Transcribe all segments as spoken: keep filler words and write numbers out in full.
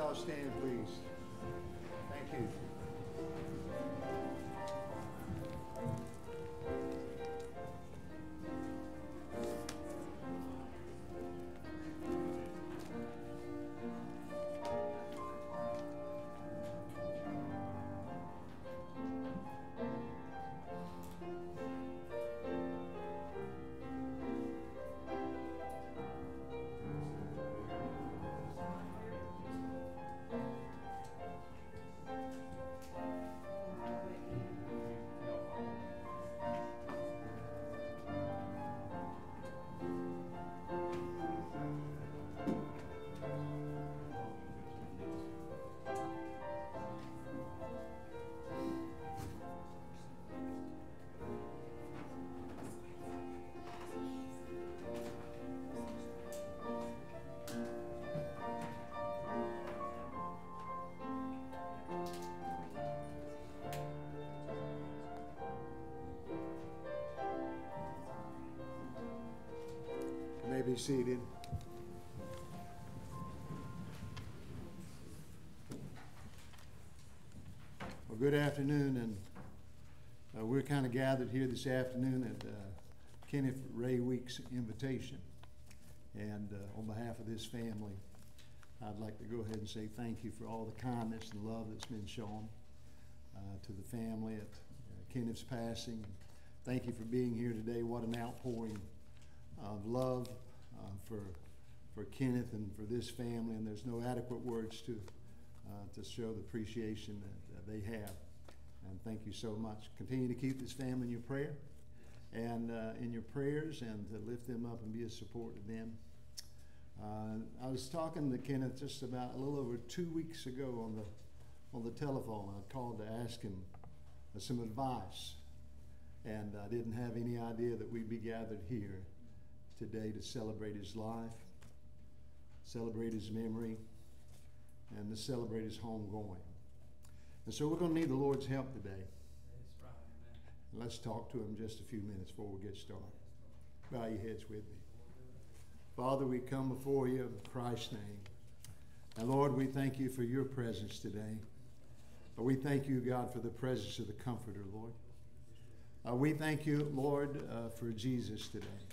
all stand, please. Thank you. Be seated. Well, good afternoon, and uh, we're kind of gathered here this afternoon at uh, Kenneth Ray Week's invitation. And uh, on behalf of this family, I'd like to go ahead and say thank you for all the kindness and love that's been shown uh, to the family at uh, Kenneth's passing. Thank you for being here today. What an outpouring of love Uh, for for Kenneth and for this family, and there's no adequate words to uh, to show the appreciation that uh, they have. And thank you so much. Continue to keep this family in your prayer and uh, in your prayers, and to lift them up and be a support to them. Uh, I was talking to Kenneth just about a little over two weeks ago on the on the telephone. I called to ask him uh, some advice, and I didn't have any idea that we'd be gathered here today to celebrate his life, celebrate his memory, and to celebrate his homegoing. And so we're going to need the Lord's help today. That's right, amen. Let's talk to him just a few minutes before we get started. Bow your heads with me. Father, we come before you in Christ's name. And Lord, we thank you for your presence today. But we thank you, God, for the presence of the Comforter, Lord. Uh, we thank you, Lord, uh, for Jesus today.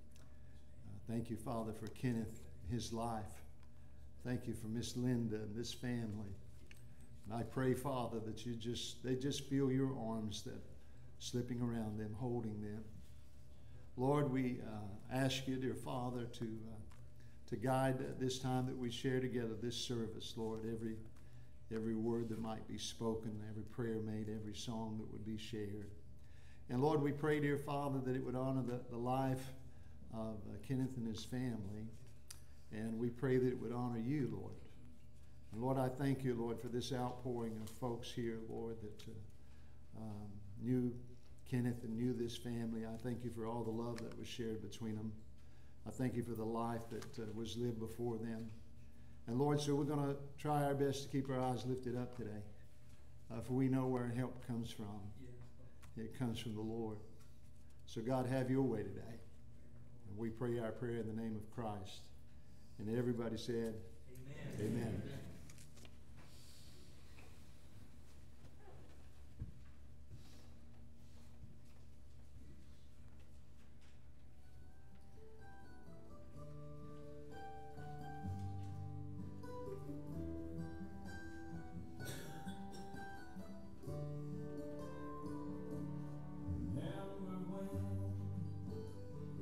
Thank you, Father, for Kenneth, his life. Thank you for Miss Linda and this family. And I pray, Father, that you just they just feel your arms that slipping around them, holding them. Lord, we uh, ask you, dear Father, to uh, to guide this time that we share together, this service, Lord, every every word that might be spoken, every prayer made, every song that would be shared. And Lord, we pray, dear Father, that it would honor the, the life of uh, Kenneth and his family, and we pray that it would honor you, Lord. And Lord, I thank you, Lord, for this outpouring of folks here, Lord, that uh, um, knew Kenneth and knew this family. I thank you for all the love that was shared between them. I thank you for the life that uh, was lived before them. And Lord, so we're going to try our best to keep our eyes lifted up today, uh, for we know where help comes from. It comes from the Lord. So God, have your way today. And we pray our prayer in the name of Christ. And everybody said, Amen. Amen. Amen.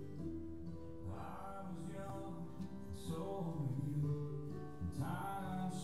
Times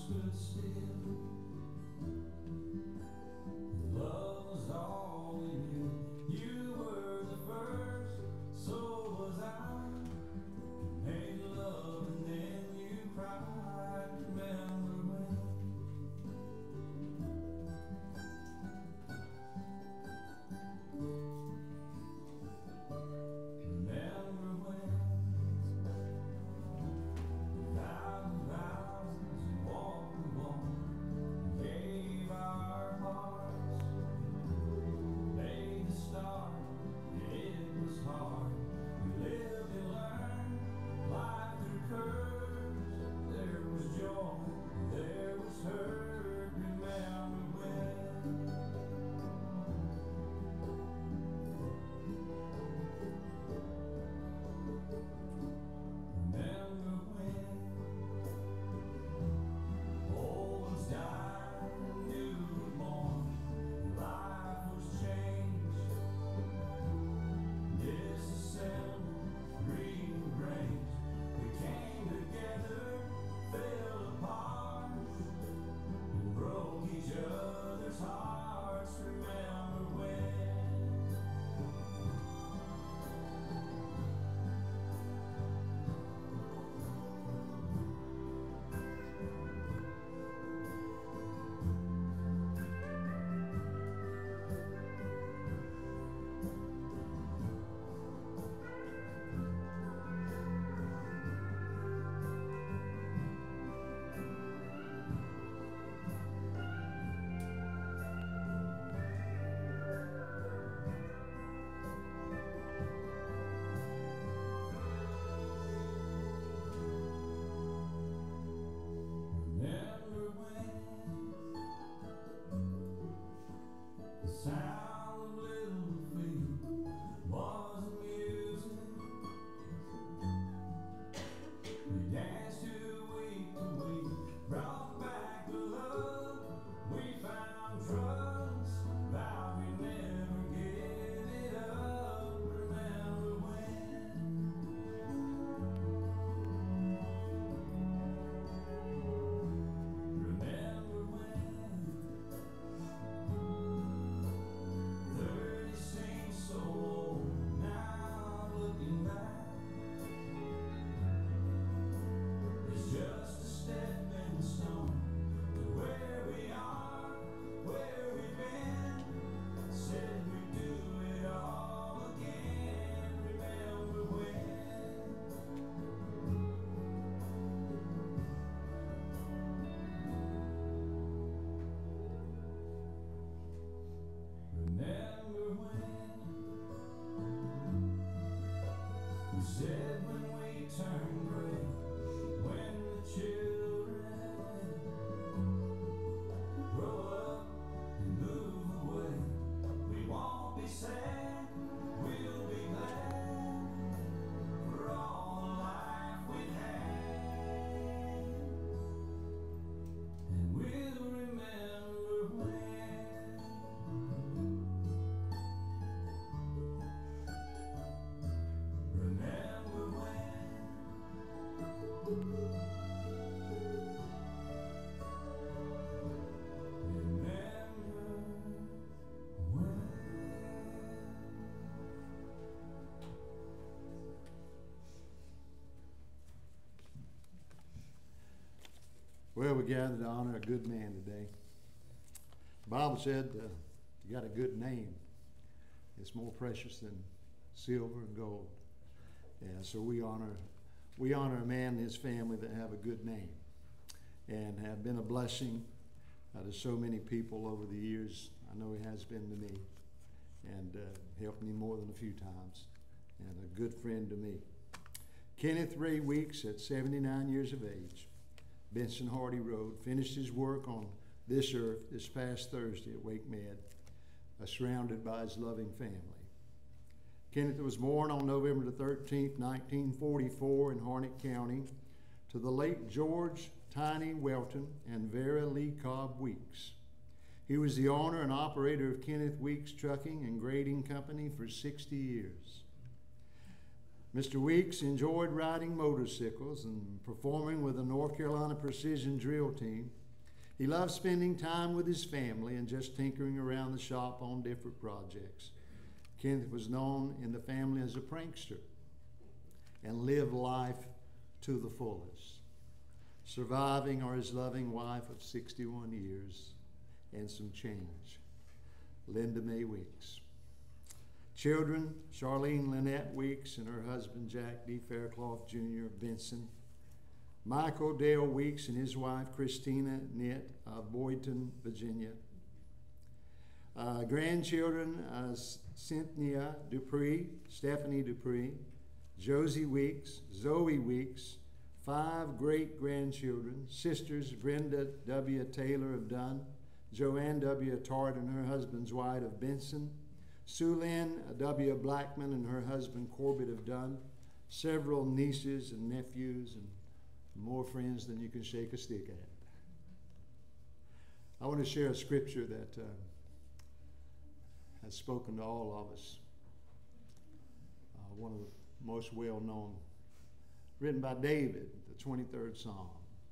we're gathered to honor a good man today. The Bible said uh, you got a good name. It's more precious than silver and gold. And so we honor we honor a man and his family that have a good name and have been a blessing uh, to so many people over the years. I know he has been to me and uh, helped me more than a few times, and a good friend to me. Kenneth Ray Weeks, at seventy-nine years of age, Benson Hardy Road, finished his work on this earth this past Thursday at Wake Med, uh, surrounded by his loving family. Kenneth was born on November the thirteenth, nineteen forty-four in Harnett County to the late George Tiny Welton and Vera Lee Cobb Weeks. He was the owner and operator of Kenneth Weeks Trucking and Grading Company for sixty years. Mister Weeks enjoyed riding motorcycles and performing with the North Carolina Precision Drill Team. He loved spending time with his family and just tinkering around the shop on different projects. Kenneth was known in the family as a prankster and lived life to the fullest, surviving are his loving wife of sixty-one years and some change, Linda Mae Weeks. Children, Charlene Lynette Weeks and her husband Jack D. Faircloth Junior of Benson. Michael Dale Weeks and his wife Christina Nitt of Boydton, Virginia. Uh, grandchildren, uh, Cynthia Dupree, Stephanie Dupree, Josie Weeks, Zoe Weeks, five great-grandchildren, sisters Brenda W. Taylor of Dunn, Joanne W. Tart and her husband's White of Benson, Sue Lynn W. Blackman and her husband Corbett of Dunn, several nieces and nephews, and more friends than you can shake a stick at. I want to share a scripture that uh, has spoken to all of us. Uh, one of the most well-known, written by David, the twenty-third Psalm.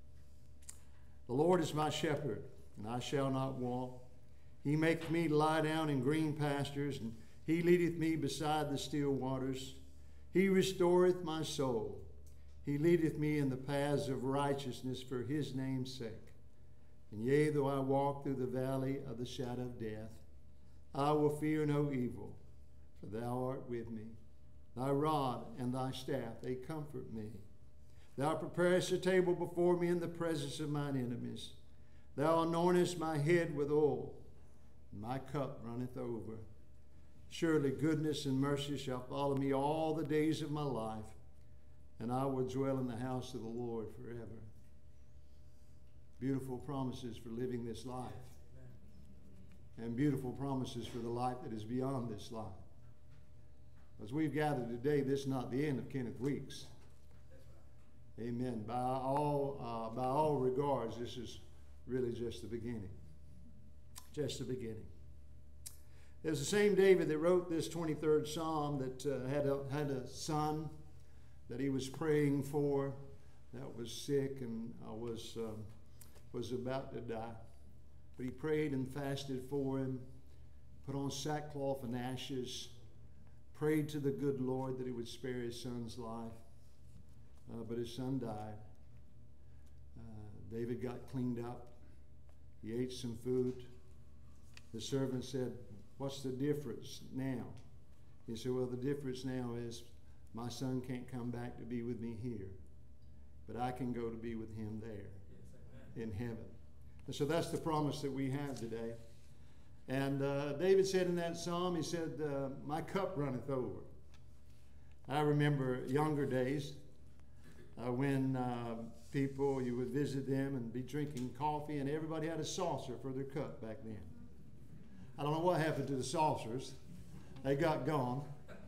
The Lord is my shepherd, and I shall not want. He maketh me to lie down in green pastures, and he leadeth me beside the still waters. He restoreth my soul. He leadeth me in the paths of righteousness for his name's sake. And yea, though I walk through the valley of the shadow of death, I will fear no evil, for thou art with me. Thy rod and thy staff, they comfort me. Thou preparest a table before me in the presence of mine enemies. Thou anointest my head with oil, and my cup runneth over. Surely goodness and mercy shall follow me all the days of my life, and I will dwell in the house of the Lord forever. Beautiful promises for living this life, and beautiful promises for the life that is beyond this life. As we've gathered today, this is not the end of Kenneth Weeks. Amen. By all, uh, by all regards, this is really just the beginning. Just the beginning. It was the same David that wrote this twenty-third Psalm that uh, had, a, had a son that he was praying for that was sick and uh, was, um, was about to die. But he prayed and fasted for him, put on sackcloth and ashes, prayed to the good Lord that he would spare his son's life. Uh, but his son died. Uh, David got cleaned up. He ate some food. The servant said, "What's the difference now?" He said, "Well, the difference now is my son can't come back to be with me here, but I can go to be with him there in heaven." And so that's the promise that we have today. And uh, David said in that psalm, he said, uh, "My cup runneth over." I remember younger days uh, when uh, people, you would visit them and be drinking coffee, and everybody had a saucer for their cup back then. I don't know what happened to the saucers. They got gone.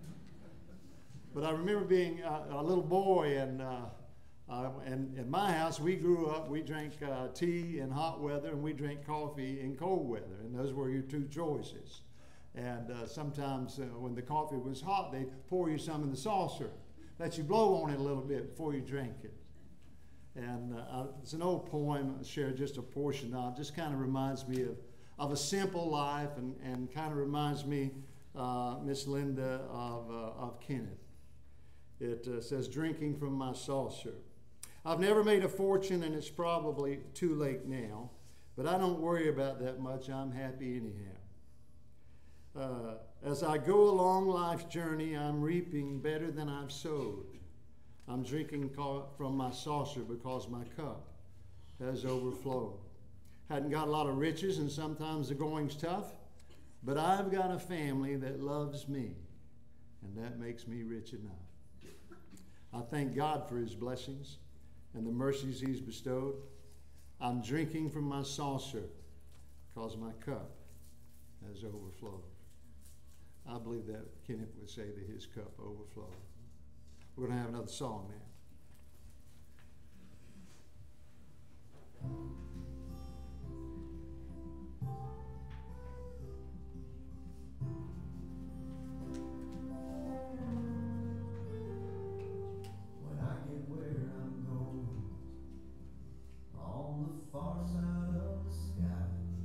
But I remember being a, a little boy, and, uh, uh, and in my house, we grew up, we drank uh, tea in hot weather, and we drank coffee in cold weather, and those were your two choices. And uh, sometimes uh, when the coffee was hot, they'd pour you some in the saucer, let you blow on it a little bit before you drank it. And uh, it's an old poem, I'll share just a portion of. It just kind of reminds me of, of a simple life, and, and kind of reminds me, uh, Miss Linda, of, uh, of Kenneth. It uh, says, "Drinking from my saucer. I've never made a fortune, and it's probably too late now, but I don't worry about that much. I'm happy anyhow. Uh, as I go along life's journey, I'm reaping better than I've sowed. I'm drinking from my saucer because my cup has overflowed. Hadn't got a lot of riches, and sometimes the going's tough, but I've got a family that loves me, and that makes me rich enough. I thank God for his blessings and the mercies he's bestowed. I'm drinking from my saucer because my cup has overflowed. I believe that Kenneth would say that his cup overflowed. We're going to have another song now. When I get where I'm going, on the far side of the sky,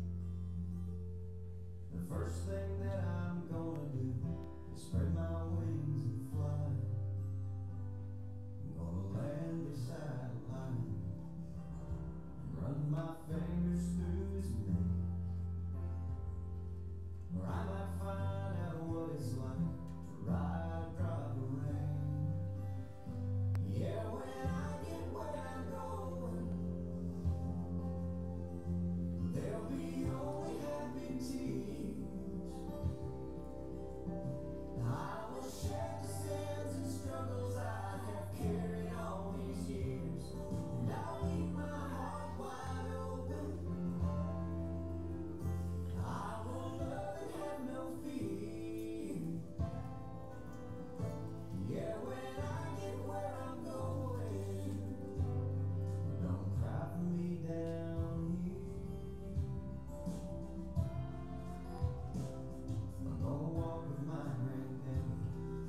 the first thing that I'm gonna do is spread my wings and fly. I'm gonna land beside a lion and run my fingers through his mane, or I might find out what it's like to ride a drop of rain. Yeah, when I get where I'm going, there'll be only happy tears. I will share the sins and struggles I have carried all these years, and I'll leave my heart wide open. I will love and have no fear. Yeah, when I get where I'm going, don't cry for me down here. I'm gonna walk with my granddaddy,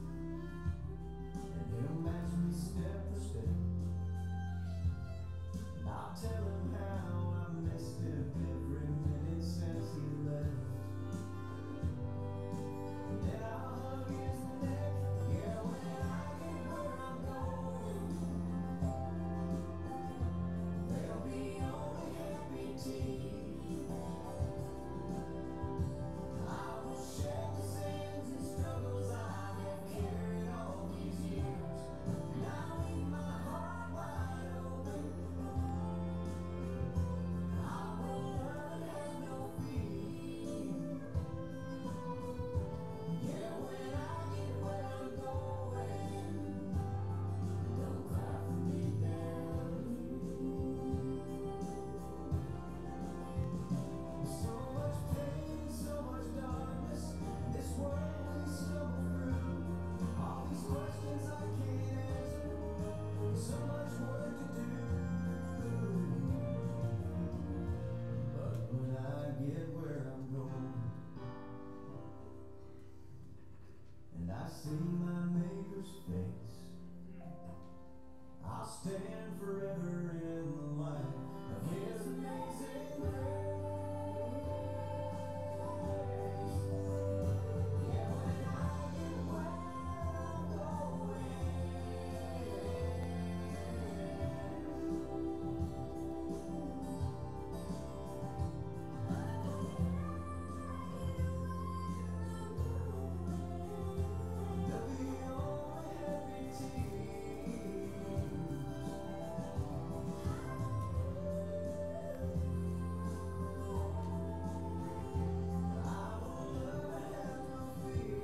and he'll match me step for step. And I'll tell him how I missed him every minute since he left. And then I'll hug his neck. Yeah, when I get where I'm going, there'll be only happy tears. I will share the sins and struggles I have carried all these years, and I'll leave my heart wide open. I will love and have no fear. Yeah, when I get where I'm going, don't cry for me down here. So much pain, so much darkness, this world we stumble through. All these questions I can't answer, so much work to do. But when I get where I'm going, and I see my Maker's face, I'll stand forever in the light of his amazing grace. Yeah, when I get where I'm going, there'll be only happy tears. I will love and have no fear.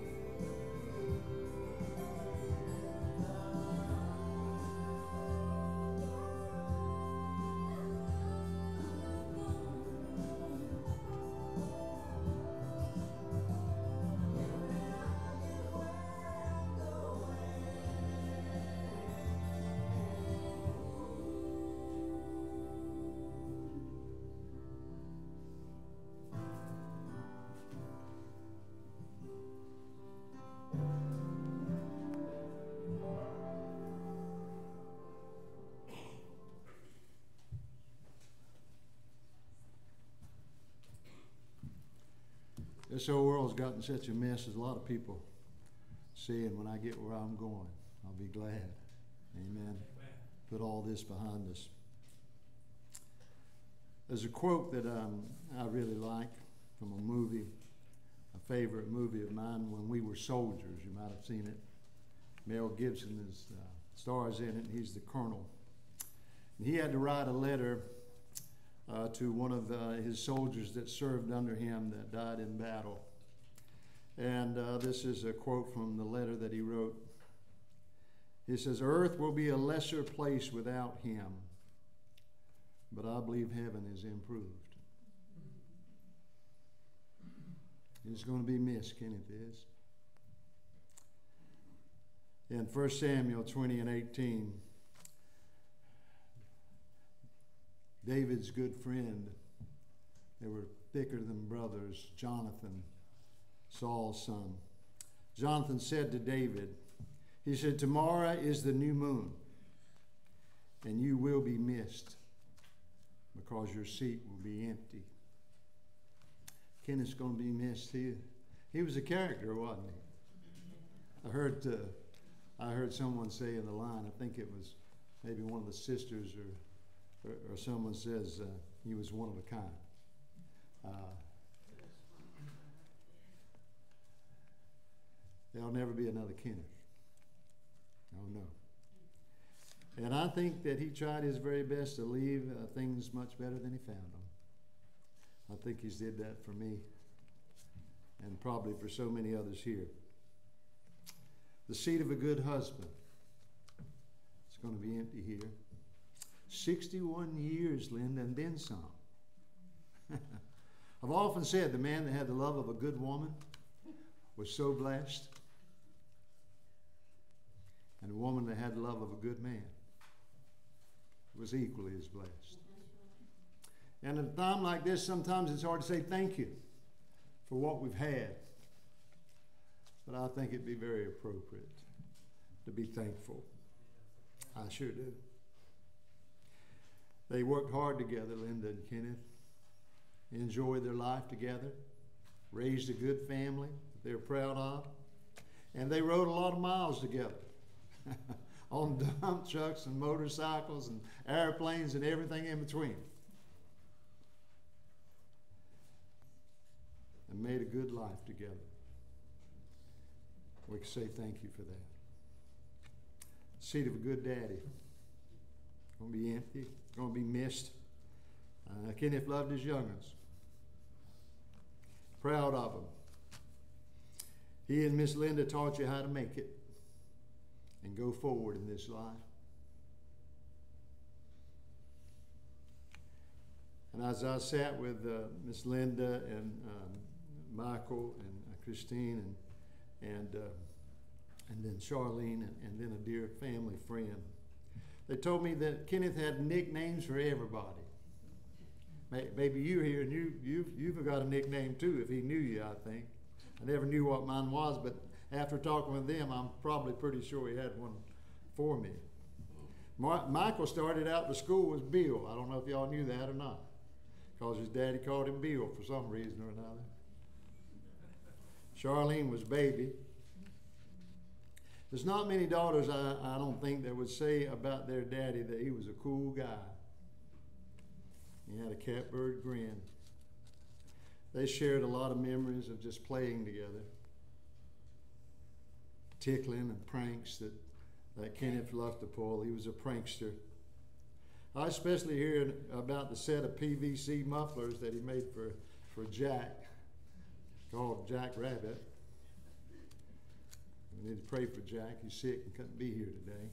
This whole world's gotten such a mess, as a lot of people saying, when I get where I'm going, I'll be glad. Amen. put all this behind us. There's a quote that um, I really like from a movie, a favorite movie of mine, When We Were Soldiers. You might have seen it. Mel Gibson is, uh, stars in it, and he's the colonel. And he had to write a letter uh, to one of uh, his soldiers that served under him that died in battle. And uh, this is a quote from the letter that he wrote. He says, "Earth will be a lesser place without him, but I believe heaven is improved." He's going to be missed, Kenneth is. In First Samuel twenty and eighteen, David's good friend, they were thicker than brothers, Jonathan, Saul's son. Jonathan said to David, he said, "Tomorrow is the new moon, and you will be missed because your seat will be empty." Kenneth's going to be missed. He, he was a character, wasn't he? I heard, uh, I heard someone say in the line, I think it was maybe one of the sisters or, or, or someone says uh, he was one of a kind. Uh, there'll never be another Kenneth. Oh, no. And I think that he tried his very best to leave uh, things much better than he found them. I think he's did that for me and probably for so many others here. The seat of a good husband. It's going to be empty here. sixty-one years, Linda, and then some. I've often said the man that had the love of a good woman was so blessed, and the woman that had the love of a good man was equally as blessed. And at a time like this, sometimes it's hard to say thank you for what we've had. But I think it'd be very appropriate to be thankful. I sure do. They worked hard together, Linda and Kenneth. Enjoyed their life together. Raised a good family that they're proud of. And they rode a lot of miles together. On dump trucks and motorcycles and airplanes and everything in between. And made a good life together. We can say thank you for that. Seat of a good daddy. Going to be empty. Going to be missed. Uh, Kenneth loved his young'uns. Proud of them. He and Miss Linda taught you how to make it and go forward in this life. And as I sat with uh, Miss Linda and um, Michael and uh, Christine and and uh, and then Charlene and, and then a dear family friend, they told me that Kenneth had nicknames for everybody. Maybe you're here and you you've you've got a nickname too. If he knew you, I think. I never knew what mine was, but after talking with them, I'm probably pretty sure he had one for me. Mar- Michael started out the school as Bill. I don't know if y'all knew that or not, because his daddy called him Bill for some reason or another. Charlene was Baby. There's not many daughters, I, I don't think, that would say about their daddy that he was a cool guy. He had a catbird grin. They shared a lot of memories of just playing together. Tickling and pranks that, that Kenneth loved to pull. He was a prankster. I especially hear about the set of P V C mufflers that he made for, for Jack, called Jack Rabbit. We need to pray for Jack. He's sick and couldn't be here today.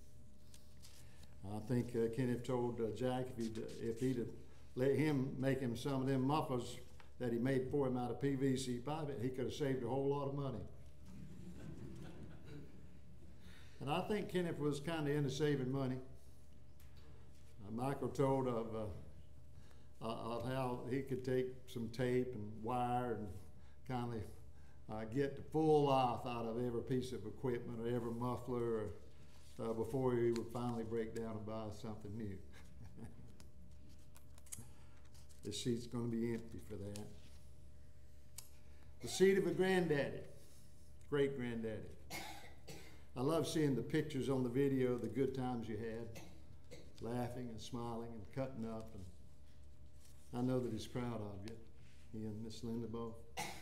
I think uh, Kenneth told uh, Jack if he'd, if he'd have let him make him some of them mufflers that he made for him out of P V C pipe, he could have saved a whole lot of money. And I think Kenneth was kind of into saving money. Uh, Michael told of, uh, uh, of how he could take some tape and wire and kind of uh, get the full life out of every piece of equipment or every muffler or, uh, before he would finally break down and buy something new. The seat's going to be empty for that. The seat of a granddaddy, great granddaddy. I love seeing the pictures on the video of the good times you had. laughing and smiling and cutting up. And I know that he's proud of you, he and Miss Linda both.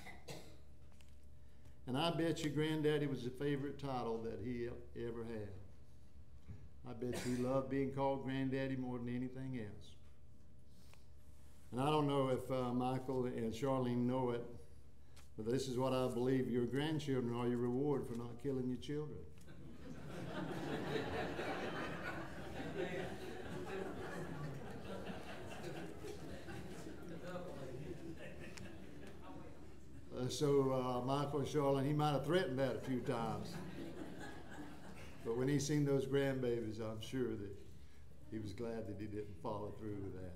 And I bet you Granddaddy was the favorite title that he ever had. I bet you he loved being called Granddaddy more than anything else. And I don't know if uh, Michael and Charlene know it, but this is what I believe. Your grandchildren are your reward for not killing your children. Uh, so uh, Michael and Charlene, he might have threatened that a few times. But when he seen those grandbabies, I'm sure that he was glad that he didn't follow through with that.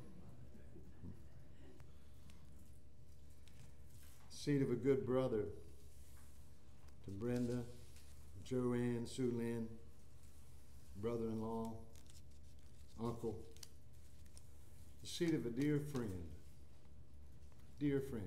Seed of a good brother to Brenda, Joanne, Sue Lynn, brother-in-law, uncle. The seed of a dear friend, dear friend,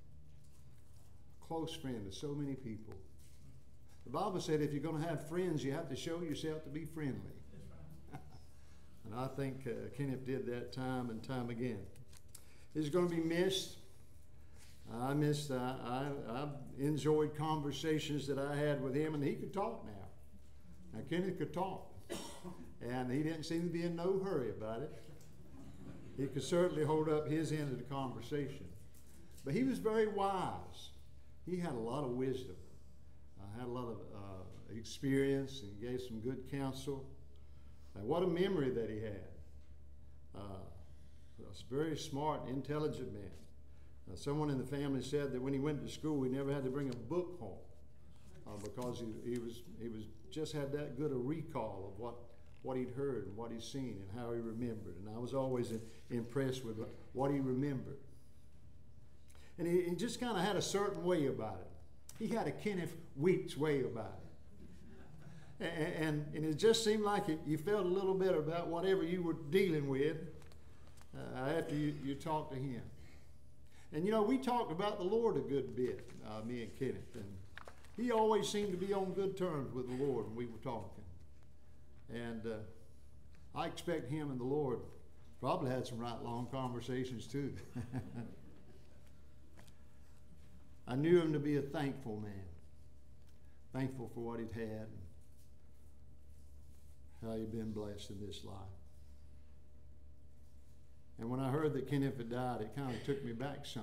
close friend to so many people. The Bible said if you're going to have friends, you have to show yourself to be friendly. And I think uh, Kenneth did that time and time again. He's going to be missed. I missed, uh, I, I enjoyed conversations that I had with him, and he could talk now. Now, Kenneth could talk, and he didn't seem to be in no hurry about it. He could certainly hold up his end of the conversation. But he was very wise. He had a lot of wisdom, uh, had a lot of uh, experience, and gave some good counsel. And what a memory that he had. Uh, a very smart, intelligent man. Uh, someone in the family said that when he went to school, he never had to bring a book home uh, because he, he was he was just had that good a recall of what, what he'd heard and what he'd seen and how he remembered. And I was always in, impressed with what he remembered. And he, he just kind of had a certain way about it. He had a Kenneth Weeks way about it. And, and, and it just seemed like it, you felt a little better about whatever you were dealing with uh, after you, you talked to him. And you know, we talked about the Lord a good bit, uh, me and Kenneth, and he always seemed to be on good terms with the Lord when we were talking. And uh, I expect him and the Lord probably had some right long conversations too. I knew him to be a thankful man, thankful for what he'd had, and how he'd been blessed in this life. And when I heard that Kenneth had died, it kind of took me back some.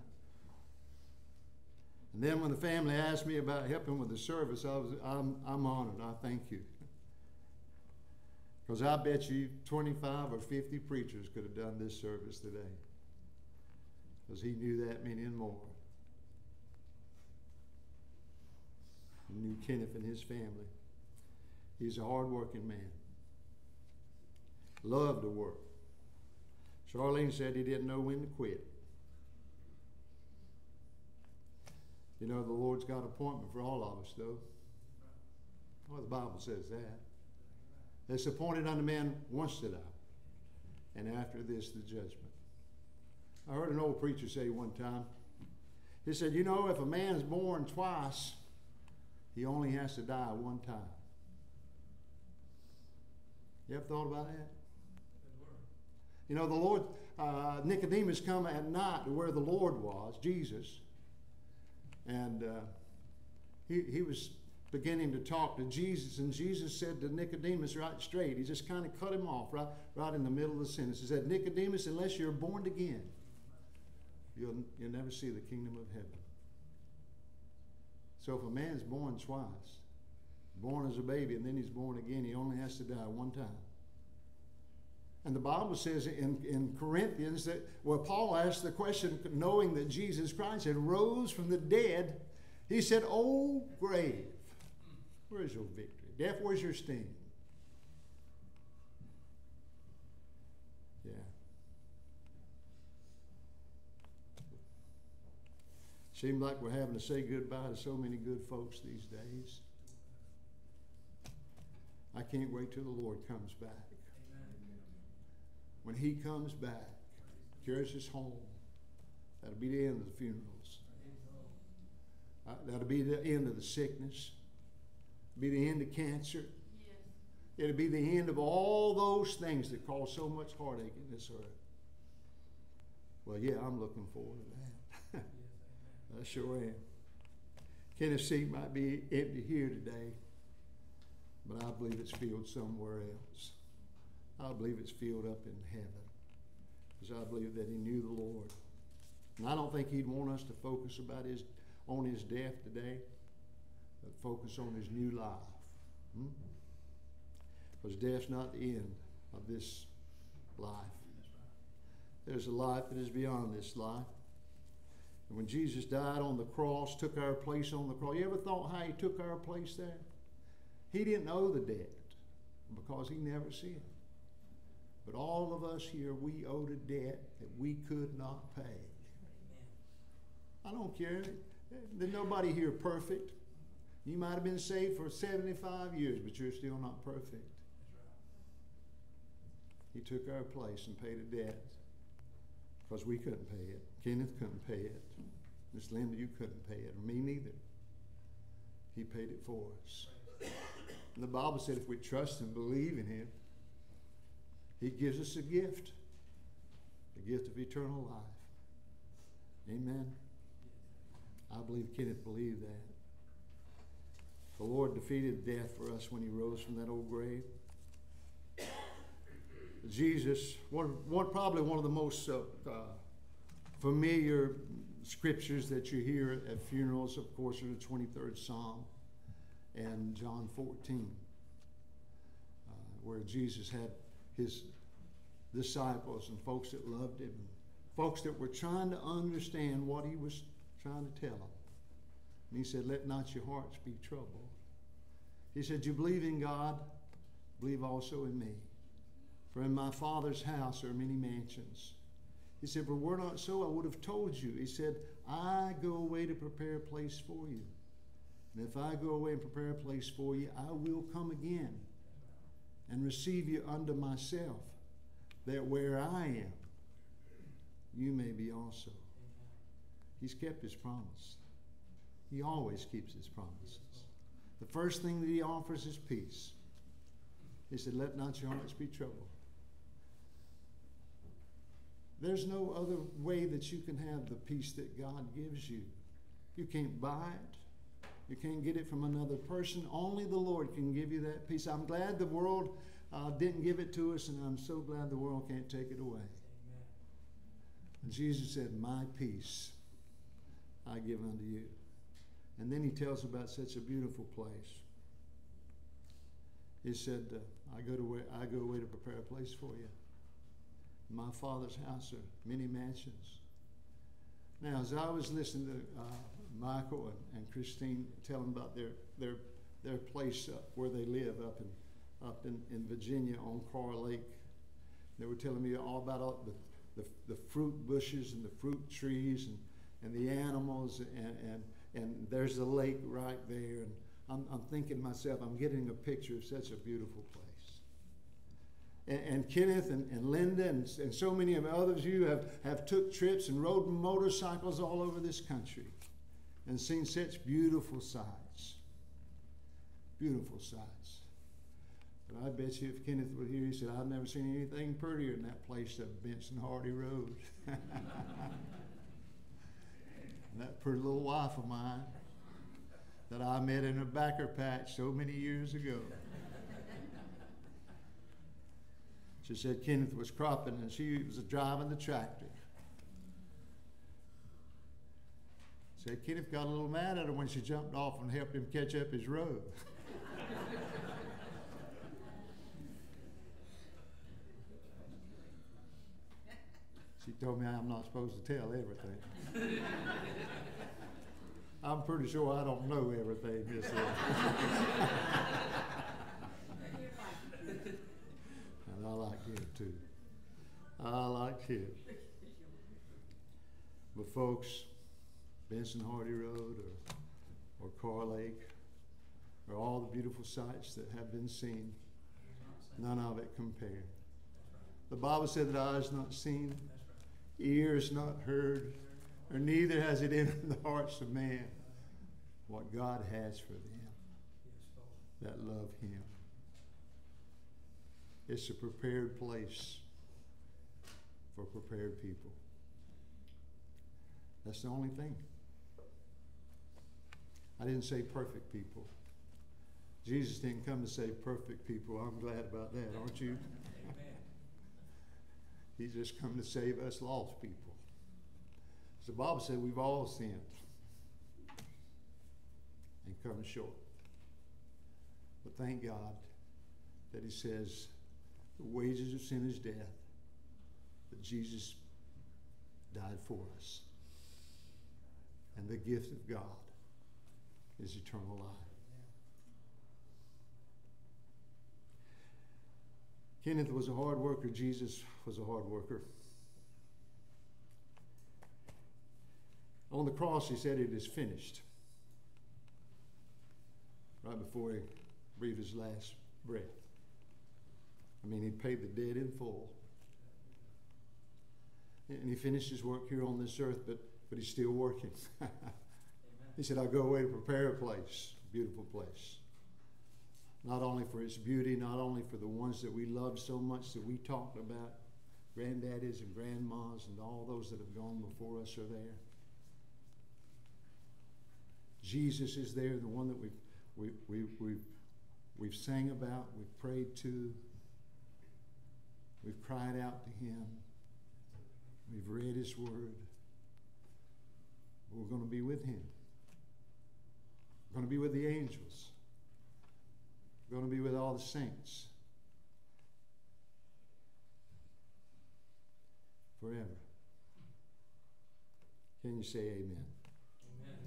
And then when the family asked me about helping with the service, I was, I'm, I'm honored. I thank you. Because I bet you twenty-five or fifty preachers could have done this service today. Because he knew that many and more. He knew Kenneth and his family. He's a hard-working man. Loved to work. Charlene said he didn't know when to quit. You know, the Lord's got an appointment for all of us, though. Well, the Bible says that. It's appointed unto man once to die, and after this, the judgment. I heard an old preacher say one time, he said, you know, if a man's born twice, he only has to die one time. You ever thought about that? You know, the Lord, uh, Nicodemus come at night to where the Lord was, Jesus, and uh, he, he was beginning to talk to Jesus, and Jesus said to Nicodemus right straight, he just kind of cut him off right, right in the middle of the sentence. He said, Nicodemus, unless you're born again, you'll, you'll never see the kingdom of heaven. So if a man's born twice, born as a baby and then he's born again, he only has to die one time. And the Bible says in, in Corinthians that, well, Paul asked the question, knowing that Jesus Christ had rose from the dead, he said, "Oh, grave, where's your victory? Death, where's your sting?" Yeah. Seems like we're having to say goodbye to so many good folks these days. I can't wait till the Lord comes back. When he comes back, carries us home, that'll be the end of the funerals. Uh, that'll be the end of the sickness. Be the end of cancer. Yes. It'll be the end of all those things that cause so much heartache in this earth. Well, yeah, I'm looking forward to that. I sure am. Kenneth's seat might be empty here today, but I believe it's filled somewhere else. I believe it's filled up in heaven, because I believe that he knew the Lord. And I don't think he'd want us to focus about his on his death today, but focus on his new life. Hmm? Because death's not the end of this life. There's a life that is beyond this life. And when Jesus died on the cross, took our place on the cross, you ever thought how he took our place there? He didn't owe the debt because he never sinned. But all of us here, we owed a debt that we could not pay. I don't care. There's nobody here perfect. You might have been saved for seventy-five years, but you're still not perfect. He took our place and paid a debt because we couldn't pay it. Kenneth couldn't pay it. Miss Linda, you couldn't pay it. Or me neither. He paid it for us. And the Bible said if we trust and believe in him, he gives us a gift, the gift of eternal life. Amen. I believe Kenneth believed that. The Lord defeated death for us when he rose from that old grave. Jesus, one, one probably one of the most uh, uh, familiar scriptures that you hear at funerals, of course, are the twenty-third Psalm and John fourteen, uh, where Jesus had his disciples and folks that loved him, folks that were trying to understand what he was trying to tell them. And he said, let not your hearts be troubled. He said, you believe in God, believe also in me. For in my Father's house are many mansions. He said, but were not so, I would have told you. He said, I go away to prepare a place for you. And if I go away and prepare a place for you, I will come again and receive you unto myself, that where I am, you may be also. He's kept his promise. He always keeps his promises. The first thing that he offers is peace. He said, let not your hearts be troubled. There's no other way that you can have the peace that God gives you. You can't buy it. You can't get it from another person. Only the Lord can give you that peace. I'm glad the world uh, didn't give it to us, and I'm so glad the world can't take it away. Amen. And Jesus said, my peace I give unto you. And then he tells about such a beautiful place. He said, uh, I go to where I go away to prepare a place for you. In my Father's house are many mansions. Now, as I was listening to uh, Michael and, and Christine tell them about their their their place up where they live up in up in, in Virginia on Carr Lake, they were telling me all about all the, the the fruit bushes and the fruit trees and and the animals and and and there's a lake right there, and I'm, I'm thinking to myself, I'm getting a picture of such a beautiful place. And, and Kenneth and, and Linda and, and so many of others of you have, have took trips and rode motorcycles all over this country and seen such beautiful sights. Beautiful sights. But I bet you if Kenneth were here, he said, I've never seen anything prettier than that place up Benson Hardy Road. That pretty little wife of mine that I met in a backer patch so many years ago. She said Kenneth was cropping and she was driving the tractor. Said Kenneth got a little mad at her when she jumped off and helped him catch up his road. She told me I'm not supposed to tell everything. I'm pretty sure I don't know everything, Miss Linda. And I like him too. I like him. But folks, Benson Hardy Road or, or Carr Lake, or all the beautiful sights that have been seen, none of it compared. The Bible said that eyes not seen, ears not heard, or neither has it entered the hearts of man what God has for them that love him. It's a prepared place for prepared people. That's the only thing. I didn't say perfect people. Jesus didn't come to save perfect people. I'm glad about that, aren't you? Amen. He's just come to save us lost people. So the Bible said we've all sinned and come short. But thank God that he says the wages of sin is death, but Jesus died for us. And the gift of God is eternal life. Kenneth was a hard worker. Jesus was a hard worker. On the cross, he said, "It is finished." Right before he breathed his last breath. I mean, he paid the debt in full. And he finished his work here on this earth, but, but he's still working. He said, "I'll go away to prepare a place, a beautiful place. Not only for its beauty, not only for the ones that we love so much that we talked about, granddaddies and grandmas and all those that have gone before us are there. Jesus is there, the one that we've, we, we, we've, we've sang about, we've prayed to, we've cried out to him, we've read his word. We're going to be with him. We're going to be with the angels. We're going to be with all the saints forever. Can you say amen? Amen.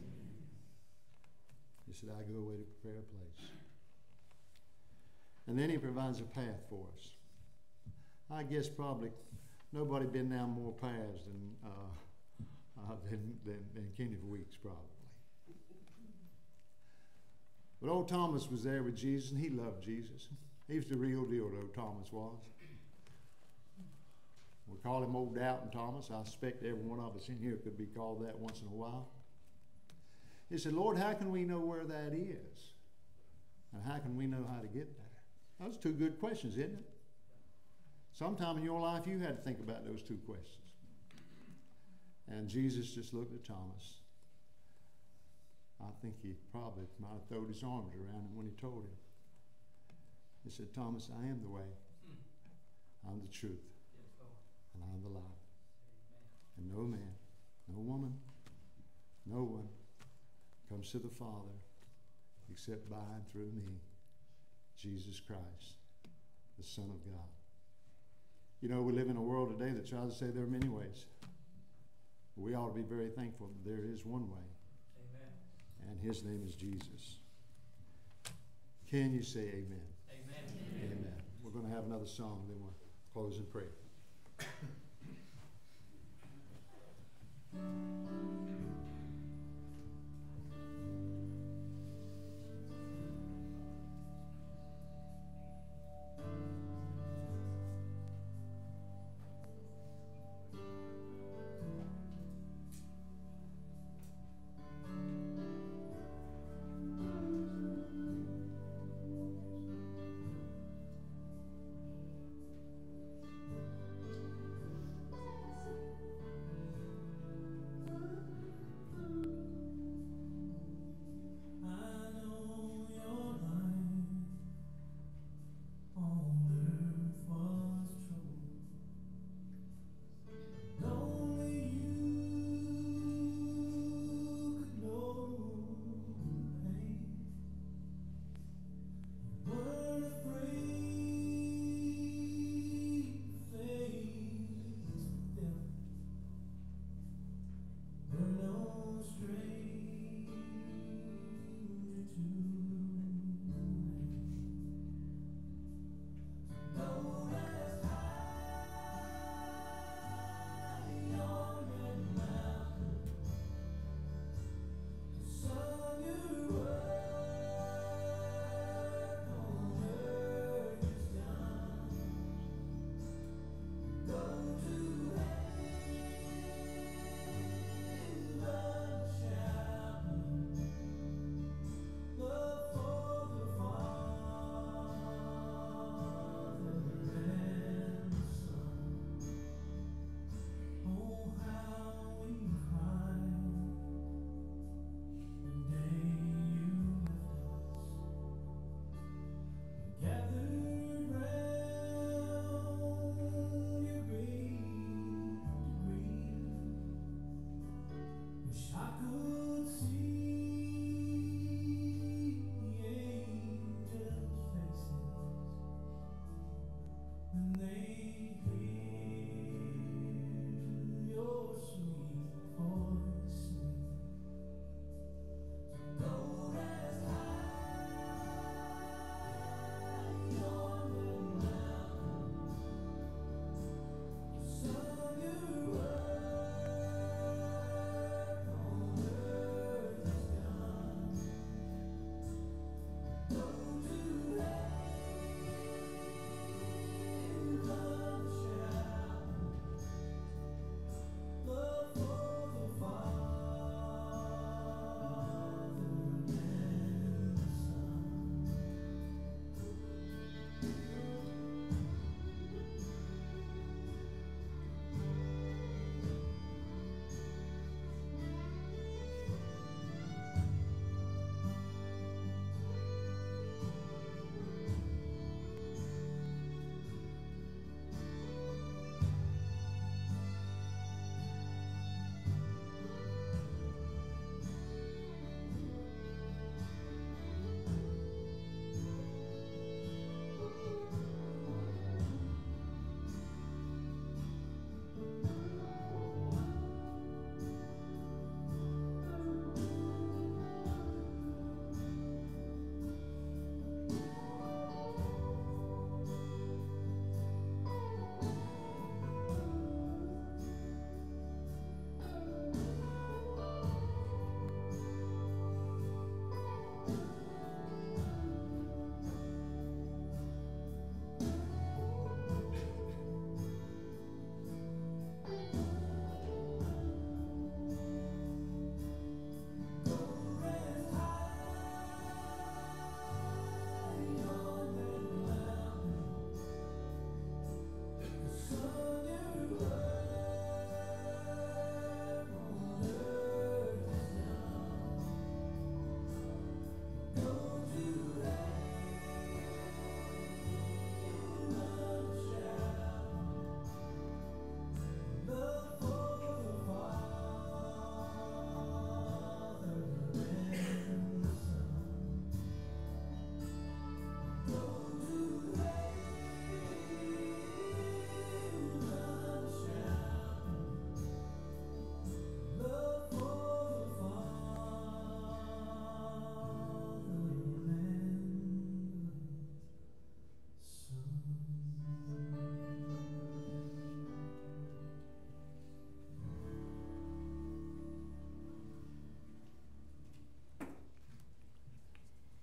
He said, "I go away to prepare a place." And then he provides a path for us. I guess probably nobody been down more paths than uh, uh, than, than, than Kenneth Weeks, probably. But old Thomas was there with Jesus, and he loved Jesus. He was the real deal, old Thomas was. We call him Old Doubting Thomas. I expect every one of us in here could be called that once in a while. He said, "Lord, how can we know where that is? And how can we know how to get there?" Those are two good questions, isn't it? Sometime in your life you had to think about those two questions. And Jesus just looked at Thomas. I think he probably might have thrown his arms around him when he told him. He said, "Thomas, I am the way, I'm the truth, Yes, Lord. and I'm the life. Amen. And no man, no woman, no one comes to the Father except by and through me, Jesus Christ, the Son of God." You know, we live in a world today that tries to say there are many ways. We ought to be very thankful that there is one way. And his name is Jesus. Can you say amen? Amen. Amen. Amen. We're going to have another song, then we'll close in prayer. Thank you.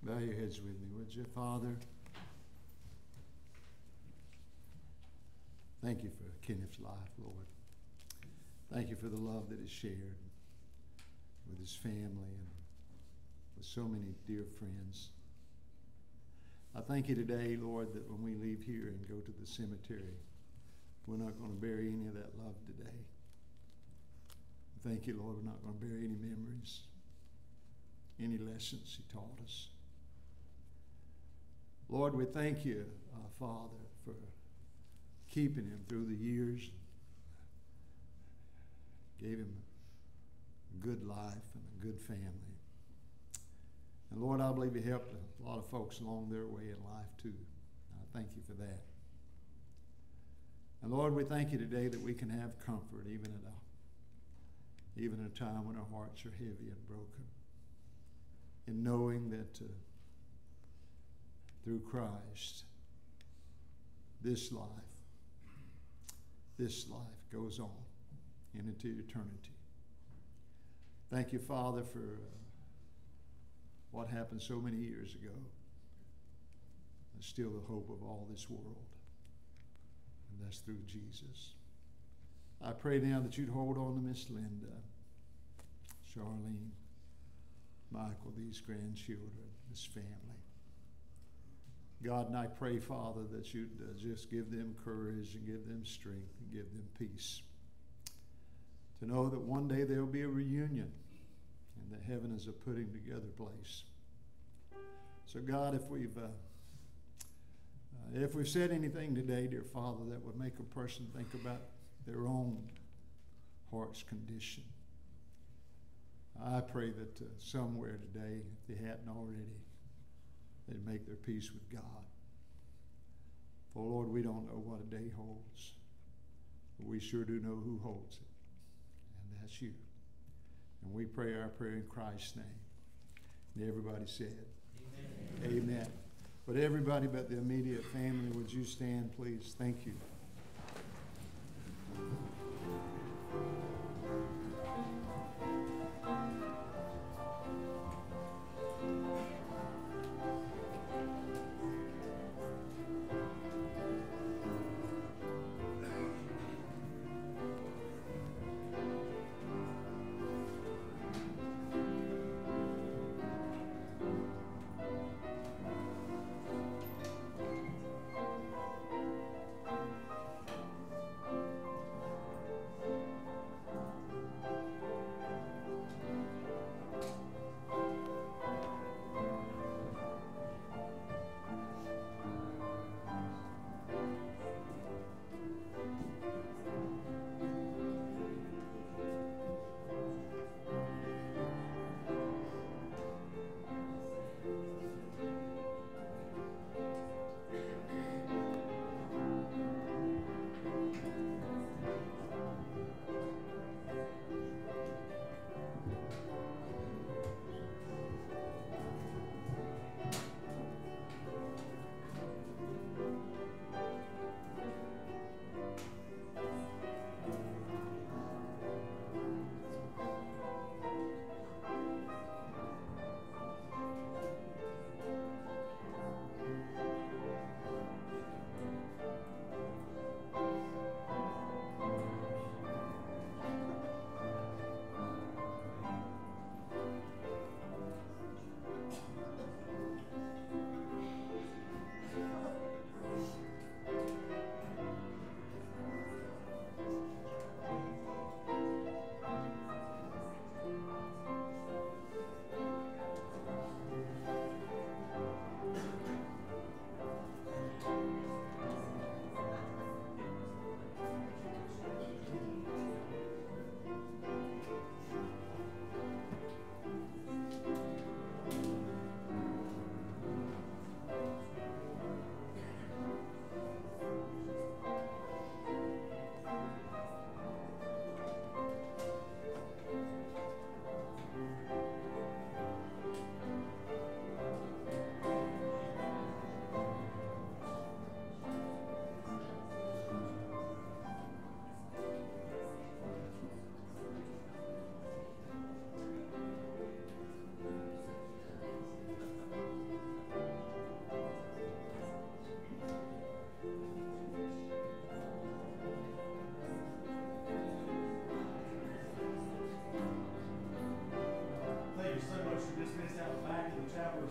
Bow your heads with me, would you? Father, thank you for Kenneth's life, Lord. Thank you for the love that is shared with his family and with so many dear friends. I thank you today, Lord, that when we leave here and go to the cemetery, we're not going to bury any of that love today. Thank you, Lord, we're not going to bury any memories, any lessons he taught us. Lord, we thank you, uh, Father, for keeping him through the years. Gave him a good life and a good family. And Lord, I believe he helped a lot of folks along their way in life too. I thank you for that. And Lord, we thank you today that we can have comfort even at a, even at a time when our hearts are heavy and broken, in knowing that uh, through Christ, this life, this life goes on into eternity. Thank you, Father, for uh, what happened so many years ago. And still the hope of all this world. And that's through Jesus. I pray now that you'd hold on to Miss Linda, Charlene, Michael, these grandchildren, this family. God, and I pray, Father, that you'd uh, just give them courage and give them strength and give them peace. To know that one day there'll be a reunion and that heaven is a putting together place. So God, if we've uh, uh, if we've said anything today, dear Father, that would make a person think about their own heart's condition, I pray that uh, somewhere today, if they hadn't already, they'd make their peace with God. For Lord, we don't know what a day holds, but we sure do know who holds it. And that's you. And we pray our prayer in Christ's name. And everybody said, Amen. Amen. But everybody but the immediate family, would you stand, please? Thank you.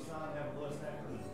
time. Have a blessed afternoon.